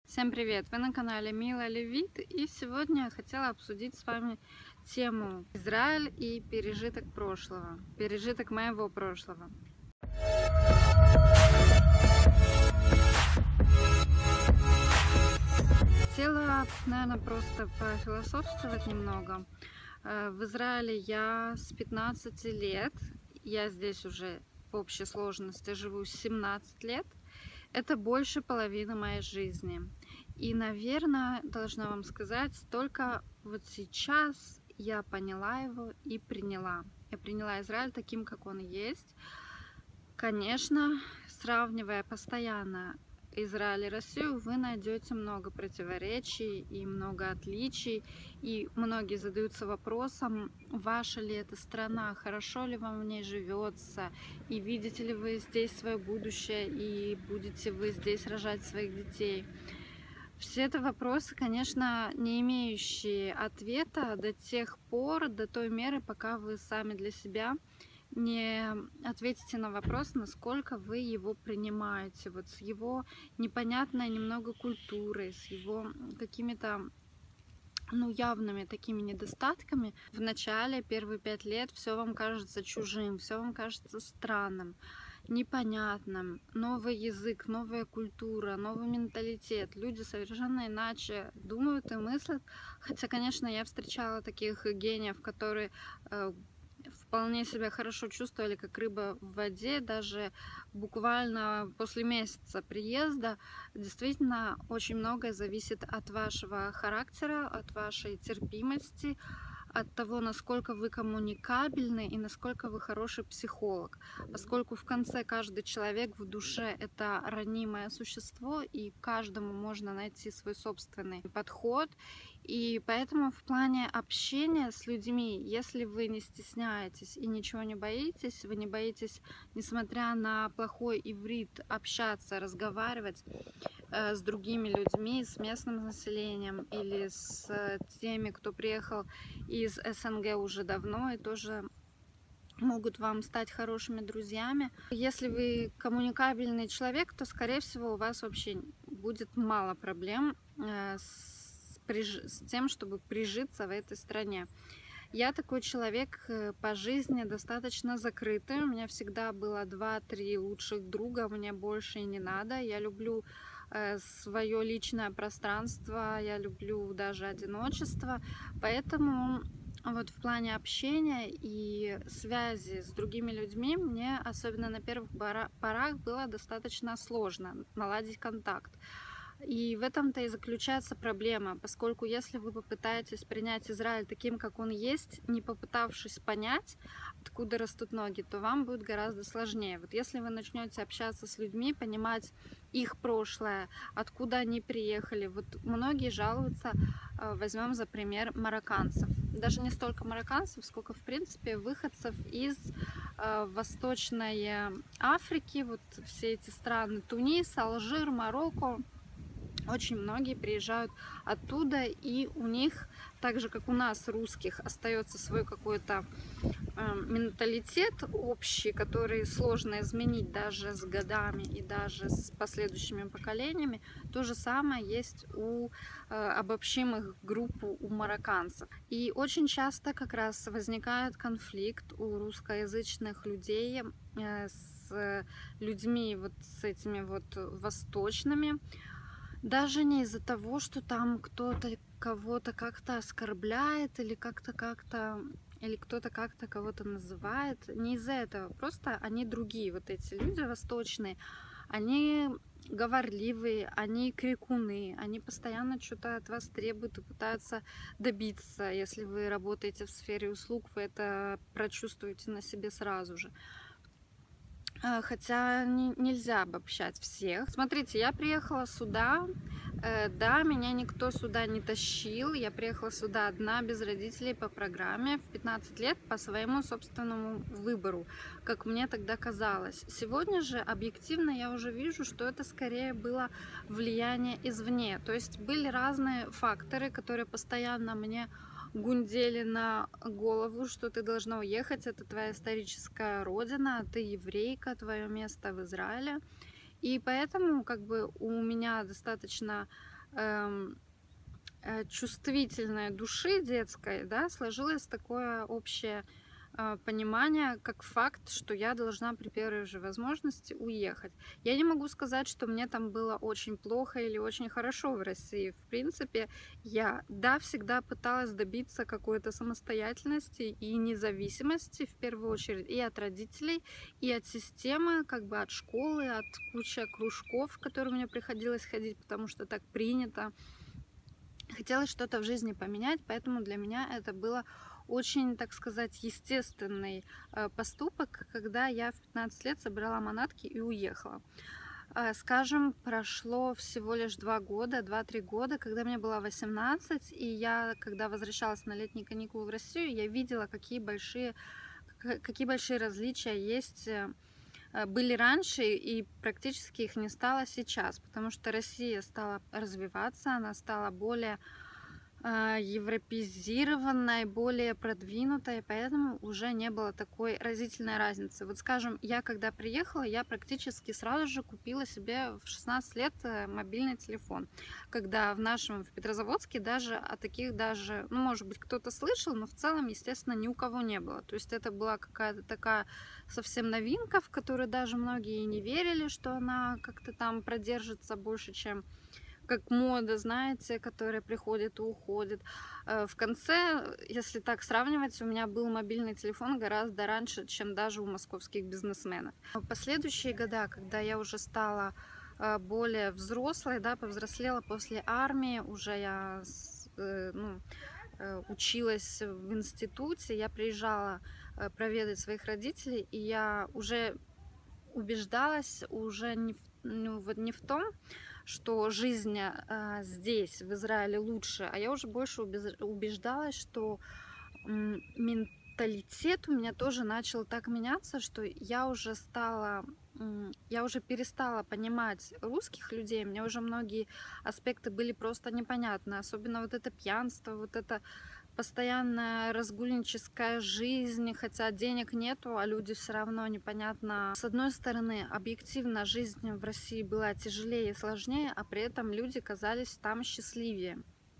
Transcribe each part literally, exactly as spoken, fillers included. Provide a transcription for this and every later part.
Всем привет! Вы на канале Мила Левит, и сегодня я хотела обсудить с вами тему Израиль и пережиток прошлого, пережиток моего прошлого. Хотела, наверное, просто пофилософствовать немного. В Израиле я с пятнадцати лет, я здесь уже в общей сложности живу семнадцать лет. Это больше половины моей жизни. И, наверное, должна вам сказать, только вот сейчас я поняла его и приняла. Я приняла Израиль таким, как он есть. Конечно, сравнивая постоянно Израиль и Россию, вы найдете много противоречий и много отличий. И многие задаются вопросом, ваша ли это страна, хорошо ли вам в ней живется, и видите ли вы здесь свое будущее, и будете вы здесь рожать своих детей. Все это вопросы, конечно, не имеющие ответа до тех пор, до той меры, пока вы сами для себя не ответите на вопрос, насколько вы его принимаете, вот с его непонятной немного культурой, с его какими-то ну, явными такими недостатками. В начале, первые пять лет, все вам кажется чужим, все вам кажется странным, непонятным. Новый язык, новая культура, новый менталитет. Люди совершенно иначе думают и мыслят. Хотя, конечно, я встречала таких гениев, которые э, вполне себя хорошо чувствовали, как рыба в воде, даже буквально после месяца приезда. Действительно, очень многое зависит от вашего характера, от вашей терпимости, от того, насколько вы коммуникабельны и насколько вы хороший психолог. Поскольку в конце каждый человек в душе — это ранимое существо, и каждому можно найти свой собственный подход. И поэтому в плане общения с людьми, если вы не стесняетесь и ничего не боитесь, вы не боитесь, несмотря на плохой иврит, общаться, разговаривать э, с другими людьми, с местным населением или с э, теми, кто приехал из СНГ уже давно и тоже могут вам стать хорошими друзьями. Если вы коммуникабельный человек, то, скорее всего, у вас вообще будет мало проблем э, с с тем, чтобы прижиться в этой стране. Я такой человек по жизни достаточно закрытый. У меня всегда было два-три лучших друга, мне больше и не надо. Я люблю свое личное пространство, я люблю даже одиночество. Поэтому вот в плане общения и связи с другими людьми мне, особенно на первых порах, было достаточно сложно наладить контакт. И в этом-то и заключается проблема, поскольку если вы попытаетесь принять Израиль таким, как он есть, не попытавшись понять, откуда растут ноги, то вам будет гораздо сложнее. Вот если вы начнете общаться с людьми, понимать их прошлое, откуда они приехали. Вот многие жалуются, возьмем за пример марокканцев. Даже не столько марокканцев, сколько, в принципе, выходцев из Восточной Африки, вот все эти страны: Тунис, Алжир, Марокко. Очень многие приезжают оттуда, и у них, так же как у нас, русских, остается свой какой-то э, менталитет общий, который сложно изменить даже с годами и даже с последующими поколениями. То же самое есть у э, обобщимых групп у марокканцев. И очень часто как раз возникает конфликт у русскоязычных людей э, с людьми вот с этими вот восточными. Даже не из-за того, что там кто-то кого-то как-то оскорбляет или как-то как-то или кто-то как-то кого-то называет. Не из-за этого. Просто они другие. Вот эти люди восточные, они говорливые, они крикуны, они постоянно что-то от вас требуют и пытаются добиться. Если вы работаете в сфере услуг, вы это прочувствуете на себе сразу же. Хотя не, нельзя обобщать всех. Смотрите, я приехала сюда, э, да, меня никто сюда не тащил. Я приехала сюда одна, без родителей, по программе, в пятнадцать лет, по своему собственному выбору, как мне тогда казалось. Сегодня же объективно я уже вижу, что это скорее было влияние извне. То есть были разные факторы, которые постоянно мне гундели на голову, что ты должна уехать, это твоя историческая родина, ты еврейка, твое место в Израиле. И поэтому как бы у меня достаточно эм, э, чувствительной души детской, да, сложилось такое общее э, понимание, как факт, что я должна при первой же возможности уехать. Я не могу сказать, что мне там было очень плохо или очень хорошо в России. В принципе, я, да, всегда пыталась добиться какой-то самостоятельности и независимости, в первую очередь, и от родителей, и от системы, как бы от школы, от кучи кружков, в которые мне приходилось ходить, потому что так принято. Хотелось что-то в жизни поменять, поэтому для меня это было очень, так сказать, естественный э, поступок, когда я в пятнадцать лет собрала манатки и уехала. Э, Скажем, прошло всего лишь два года, два-три года, когда мне было восемнадцать, и я, когда возвращалась на летние каникулы в Россию, я видела, какие большие, к- какие большие различия есть, э, э, были раньше, и практически их не стало сейчас, потому что Россия стала развиваться, она стала более а, европеизированной, более продвинутой, поэтому уже не было такой разительной разницы. Вот скажем, я когда приехала, я практически сразу же купила себе в шестнадцать лет э, мобильный телефон, когда в нашем, в Петрозаводске даже о таких даже, ну, может быть, кто-то слышал, но в целом, естественно, ни у кого не было. То есть это была какая-то такая совсем новинка, в которую даже многие и не верили, что она как-то там продержится больше, чем как мода, знаете, которая приходит и уходит. Э, В конце, если так сравнивать, у меня был мобильный телефон гораздо раньше, чем даже у московских бизнесменов. В последующие года, когда я уже стала э, более взрослой, да, повзрослела после армии, уже я с- э, ну, э, училась в институте, я приезжала э, проведать своих родителей, и я уже убеждалась уже не в, ну, вот не в том, что жизнь а, здесь, в Израиле, лучше, а я уже больше убез- убеждалась, что м, менталитет у меня тоже начал так меняться, что я уже стала, м, я уже перестала понимать русских людей, мне уже многие аспекты были просто непонятны, особенно вот это пьянство, вот это постоянная разгульническая жизнь, хотя денег нету, а люди все равно непонятно. С одной стороны, объективно жизнь в России была тяжелее и сложнее, а при этом люди казались там счастливее.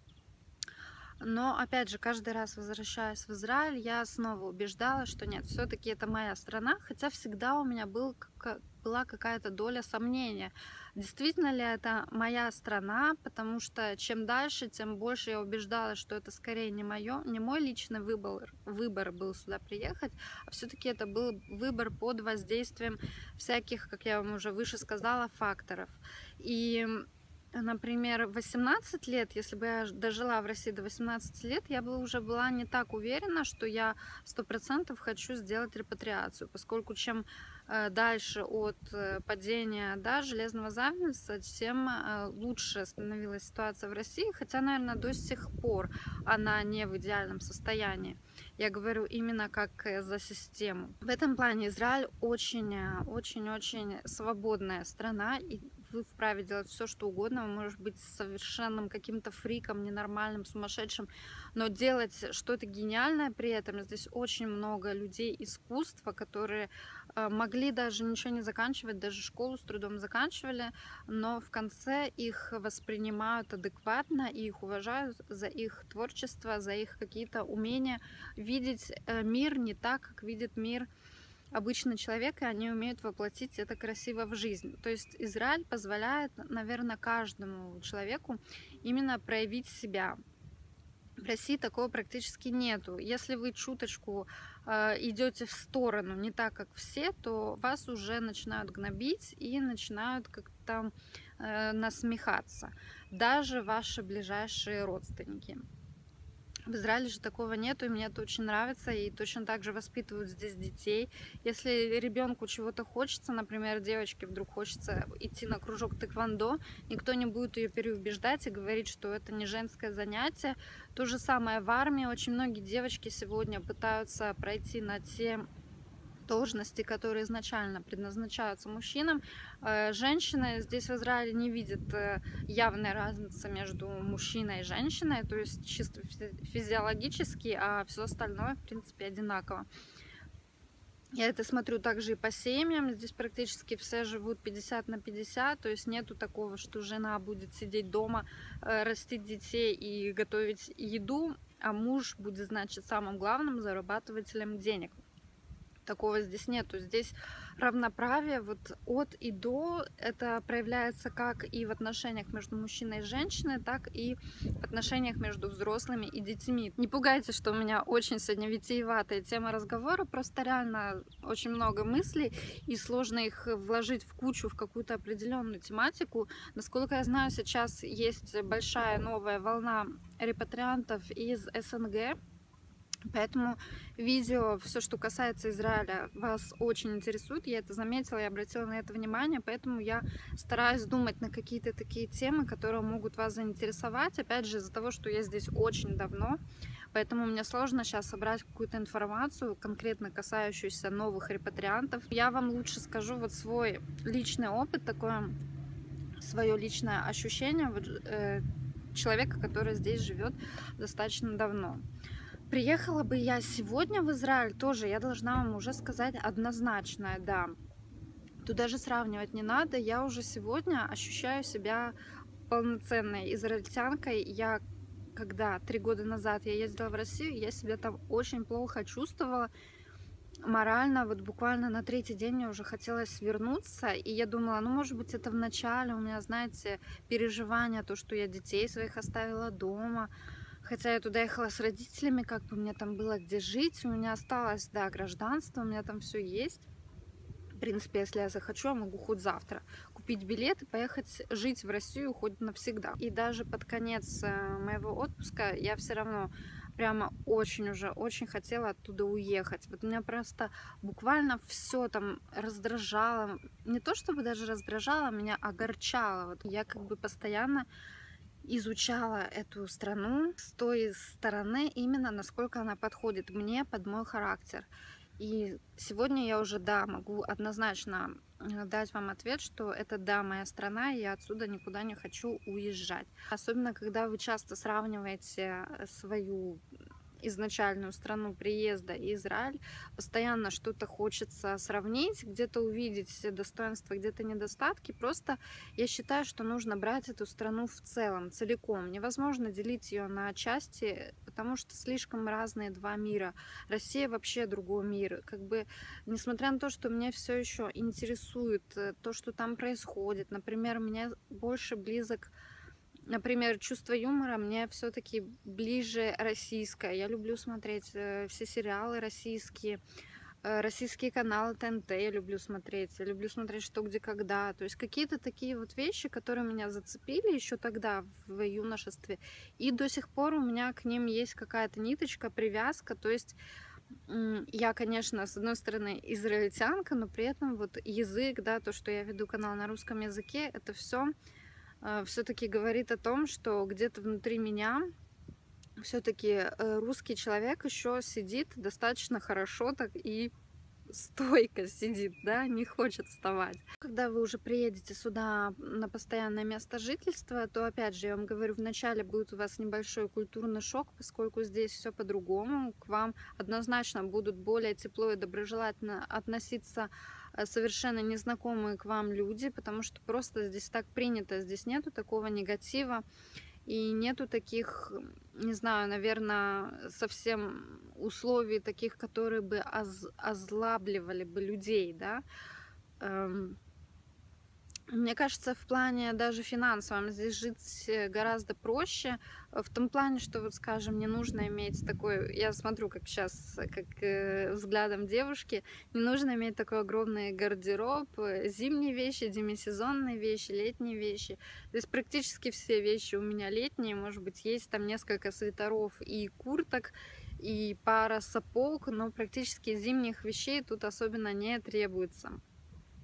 Но, опять же, каждый раз возвращаясь в Израиль, я снова убеждалась, что нет, все-таки это моя страна, хотя всегда у меня был, кака- была какая-то доля сомнения, действительно ли это моя страна, потому что чем дальше, тем больше я убеждалась, что это скорее не мое, не мой личный выбор, выбор был сюда приехать, а все-таки это был выбор под воздействием всяких, как я вам уже выше сказала, факторов. И например, в восемнадцать лет, если бы я дожила в России до восемнадцати лет, я бы уже была не так уверена, что я сто процентов хочу сделать репатриацию, поскольку чем э, дальше от э, падения, да, железного занавеса, тем э, лучше становилась ситуация в России, хотя, наверное, до сих пор она не в идеальном состоянии. Я говорю именно как э, за систему. В этом плане Израиль очень-очень-очень свободная страна, и вы вправе делать все, что угодно. Вы можете быть совершенным каким-то фриком, ненормальным, сумасшедшим, но делать что-то гениальное при этом. Здесь очень много людей искусства, которые э, могли даже ничего не заканчивать, даже школу с трудом заканчивали, но в конце их воспринимают адекватно и их уважают за их творчество, за их какие-то умения видеть э, мир не так, как видит мир обычный человек, и они умеют воплотить это красиво в жизнь. То есть Израиль позволяет, наверное, каждому человеку именно проявить себя. В России такого практически нету. Если вы чуточку э, идете в сторону не так, как все, то вас уже начинают гнобить и начинают как-то э, насмехаться. Даже ваши ближайшие родственники. В Израиле же такого нету, и мне это очень нравится, и точно так же воспитывают здесь детей. Если ребенку чего-то хочется, например, девочке вдруг хочется идти на кружок тэквондо, никто не будет ее переубеждать и говорить, что это не женское занятие. То же самое в армии. Очень многие девочки сегодня пытаются пройти на те должности, которые изначально предназначаются мужчинам. Э, Женщины здесь в Израиле не видят э, явной разницы между мужчиной и женщиной, то есть чисто физиологически, а все остальное, в принципе, одинаково. Я это смотрю также и по семьям. Здесь практически все живут пятьдесят на пятьдесят. То есть нету такого, что жена будет сидеть дома, растить детей и готовить еду, а муж будет, значит, самым главным зарабатывателем денег. Такого здесь нету. Здесь равноправие вот от и до. Это проявляется как и в отношениях между мужчиной и женщиной, так и в отношениях между взрослыми и детьми. Не пугайтесь, что у меня очень сегодня витиеватая тема разговора. Просто реально очень много мыслей, и сложно их вложить в кучу, в какую-то определенную тематику. Насколько я знаю, сейчас есть большая новая волна репатриантов из СНГ. Поэтому видео, все, что касается Израиля, вас очень интересует. Я это заметила, я обратила на это внимание. Поэтому я стараюсь думать на какие-то такие темы, которые могут вас заинтересовать. Опять же, из-за того, что я здесь очень давно, поэтому мне сложно сейчас собрать какую-то информацию, конкретно касающуюся новых репатриантов. Я вам лучше скажу вот свой личный опыт, такое свое личное ощущение вот, э, человека, который здесь живет достаточно давно. Приехала бы я сегодня в Израиль, тоже я должна вам уже сказать однозначное, да. Тут даже сравнивать не надо. Я уже сегодня ощущаю себя полноценной израильтянкой. Я, когда три года назад я ездила в Россию, я себя там очень плохо чувствовала морально. Вот буквально на третий день мне уже хотелось вернуться. И я думала, ну, может быть, это в начале у меня, знаете, переживания, то, что я детей своих оставила дома. Хотя я туда ехала с родителями, как бы мне там было где жить. У меня осталось, да, гражданство, у меня там все есть. В принципе, если я захочу, я могу хоть завтра купить билет и поехать жить в Россию хоть навсегда. И даже под конец моего отпуска я все равно прямо очень уже, очень хотела оттуда уехать. Вот меня просто буквально все там раздражало. Не то чтобы даже раздражало, меня огорчало. Вот я как бы постоянно изучала эту страну с той стороны, именно насколько она подходит мне, под мой характер. И сегодня я уже, да, могу однозначно дать вам ответ, что это, да, моя страна, и я отсюда никуда не хочу уезжать. Особенно, когда вы часто сравниваете свою изначальную страну приезда и Израиль, постоянно что-то хочется сравнить, где-то увидеть достоинства, где-то недостатки. Просто я считаю, что нужно брать эту страну в целом, целиком. Невозможно делить ее на части, потому что слишком разные два мира. Россия вообще другой мир. Как бы, несмотря на то, что меня все еще интересует то, что там происходит, например, меня больше близок, например, чувство юмора мне все-таки ближе российское. Я люблю смотреть э, все сериалы российские, э, российские каналы Т Н Т я люблю смотреть. Я люблю смотреть «Что, где, когда». То есть какие-то такие вот вещи, которые меня зацепили еще тогда в юношестве. И до сих пор у меня к ним есть какая-то ниточка, привязка. То есть я, конечно, с одной стороны израильтянка, но при этом вот язык, да, то, что я веду канал на русском языке, это все все-таки говорит о том, что где-то внутри меня все-таки русский человек еще сидит достаточно хорошо так и стойко сидит, да, не хочет вставать. Когда вы уже приедете сюда на постоянное место жительства, то, опять же, я вам говорю, вначале будет у вас небольшой культурный шок, поскольку здесь все по-другому. К вам однозначно будут более тепло и доброжелательно относиться совершенно незнакомые к вам люди, потому что просто здесь так принято, здесь нету такого негатива. И нету таких, не знаю, наверное, совсем условий таких, которые бы оз озлабливали бы людей, да. Мне кажется, в плане даже финансовом здесь жить гораздо проще. В том плане, что, вот скажем, не нужно иметь такой... Я смотрю, как сейчас, как э, взглядом девушки, не нужно иметь такой огромный гардероб. Зимние вещи, демисезонные вещи, летние вещи. Здесь практически все вещи у меня летние. Может быть, есть там несколько свитеров и курток, и пара сапог, но практически зимних вещей тут особенно не требуется.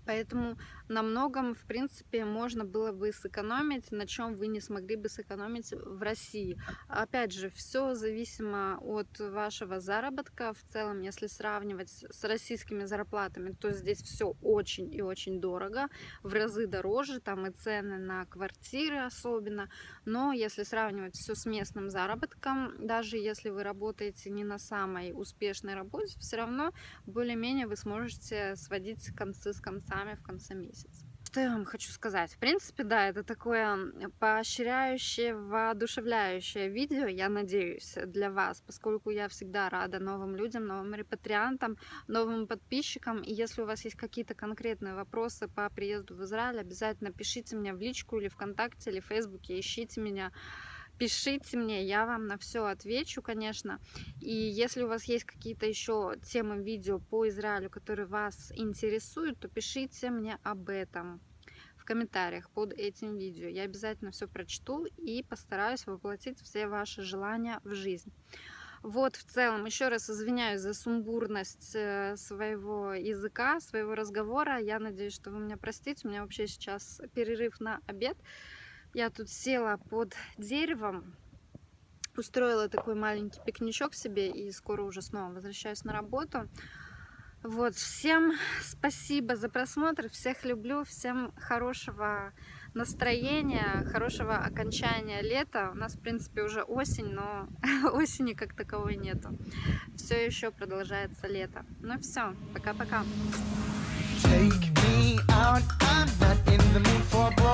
Поэтому на многом, в принципе, можно было бы сэкономить, на чем вы не смогли бы сэкономить в России. Опять же, все зависимо от вашего заработка. В целом, если сравнивать с российскими зарплатами, то здесь все очень и очень дорого, в разы дороже, там и цены на квартиры особенно. Но если сравнивать все с местным заработком, даже если вы работаете не на самой успешной работе, все равно более-менее вы сможете сводить концы с концами в конце месяца. Что я вам хочу сказать? В принципе, да, это такое поощряющее, воодушевляющее видео, я надеюсь, для вас, поскольку я всегда рада новым людям, новым репатриантам, новым подписчикам. И если у вас есть какие-то конкретные вопросы по приезду в Израиль, обязательно пишите мне в личку или ВКонтакте, или в Фейсбуке, ищите меня. Пишите мне, я вам на все отвечу, конечно. И если у вас есть какие-то еще темы видео по Израилю, которые вас интересуют, то пишите мне об этом в комментариях под этим видео. Я обязательно все прочту и постараюсь воплотить все ваши желания в жизнь. Вот, в целом, еще раз извиняюсь за сумбурность своего языка, своего разговора. Я надеюсь, что вы меня простите. У меня вообще сейчас перерыв на обед. Я тут села под деревом, устроила такой маленький пикничок себе и скоро уже снова возвращаюсь на работу. Вот, всем спасибо за просмотр, всех люблю, всем хорошего настроения, хорошего окончания лета. У нас, в принципе, уже осень, но осени как таковой нету. Все еще продолжается лето. Ну все, пока-пока.